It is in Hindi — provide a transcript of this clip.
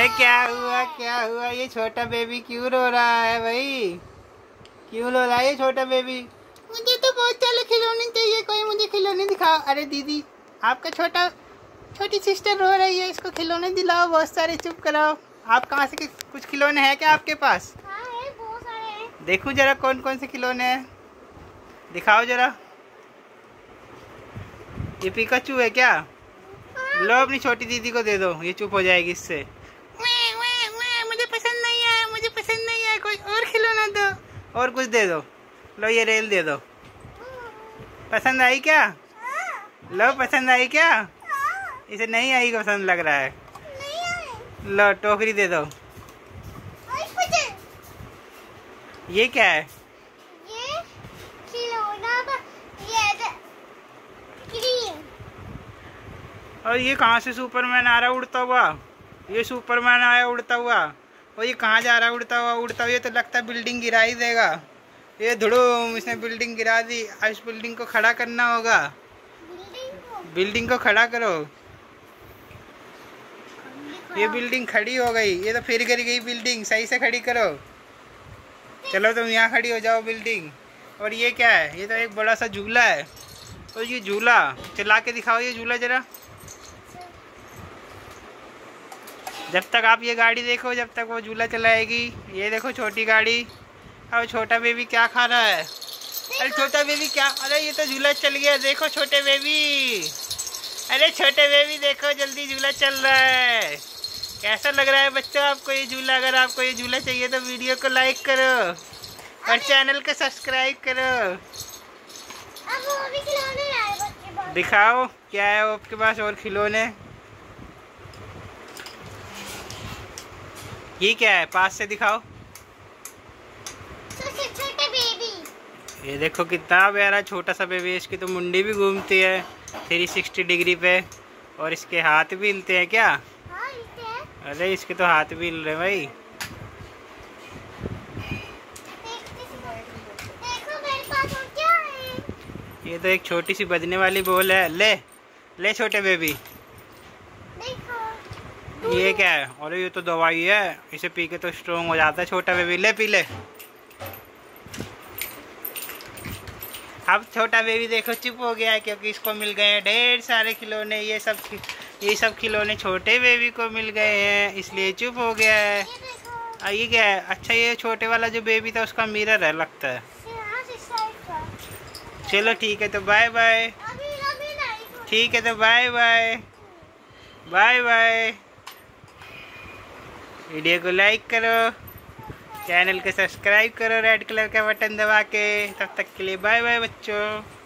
क्या हुआ? ये छोटा बेबी क्यों रो रहा है भाई? क्यों रो रहा है ये छोटा बेबी? मुझे तो बहुत सारे खिलौने चाहिए, कोई मुझे खिलौने दिखाओ। अरे दीदी, आपका छोटी सिस्टर रो रही है, इसको खिलौने दिलाओ बहुत सारे। चुप कराओ। आप कहाँ से कुछ खिलौने हैं क्या आपके पास? हाँ है, बहुत सारे हैं। देखूं जरा कौन कौन से खिलौने हैं, दिखाओ जरा। ये पिकाचू है क्या? लो अपनी छोटी दीदी को दे दो, ये चुप हो जाएगी इससे। मुझे पसंद नहीं है, मुझे पसंद नहीं है, कोई और खिलौना दो, और कुछ दे दो। लो ये रेल दे दो। पसंद आई क्या? लो पसंद आई क्या? इसे नहीं आई पसंद लग रहा है। लो टोकरी दे दो। ये क्या है? ये खिलौना और ये कहाँ से सुपरमैन आ रहा उड़ता हुआ? ये सुपरमैन आया उड़ता हुआ, और ये कहाँ जा रहा उड़ता हुआ? ये तो लगता है बिल्डिंग गिरा ही देगा। ये धुड़ूम, इसने बिल्डिंग गिरा दी। अब इस बिल्डिंग को खड़ा करना होगा। बिल्डिंग को खड़ा करो। ये बिल्डिंग खड़ी हो गई, ये तो फिर गिर गई बिल्डिंग, सही से खड़ी करो। चलो तुम यहाँ खड़ी हो जाओ बिल्डिंग। और ये क्या है? ये तो एक बड़ा सा झूला है। और ये झूला चला के दिखाओ, ये झूला जरा। जब तक आप ये गाड़ी देखो, जब तक वो झूला चलाएगी। ये देखो छोटी गाड़ी। अब छोटा बेबी क्या खा रहा है? अरे छोटा बेबी क्या? अरे ये तो झूला चल गया, देखो छोटे बेबी। अरे छोटे बेबी देखो, जल्दी झूला चल रहा है। कैसा लग रहा है बच्चों आपको ये झूला? अगर आपको ये झूला चाहिए तो वीडियो को लाइक करो और चैनल को सब्सक्राइब करो। अब वो भी खिलौने लाए बच्चे बहुत। दिखाओ क्या है वो आपके पास और खिलौने। ये क्या है? पास से दिखाओ। छोटे बेबी। ये देखो कितना प्यारा छोटा सा बेबी है। इसकी तो मुंडी भी घूमती है 360 डिग्री पे, और इसके हाथ भी हिलते हैं क्या? हाँ, हिलते हैं। अरे इसके तो हाथ भी हिल रहे भाई। देखो मेरे पास और क्या है। ये तो एक छोटी सी बजने वाली बॉल है। ले ले छोटे बेबी। ये क्या है? अरे ये तो दवाई है, इसे पी के तो स्ट्रॉन्ग हो जाता है छोटा बेबी। ले पी ले। अब छोटा बेबी देखो चुप हो गया है, क्योंकि इसको मिल गए हैं ढेर सारे खिलौने। ये सब खिलौने छोटे बेबी को मिल गए हैं, इसलिए चुप हो गया है। ये क्या है? अच्छा ये छोटे वाला जो बेबी था उसका मिरर है लगता है। चलो ठीक है तो बाय बाय। ठीक है तो bye bye. Bye bye. Video को लाइक करो, चैनल को सब्सक्राइब करो रेड कलर का बटन दबा के। तब तक के लिए बाय बाय बच्चों।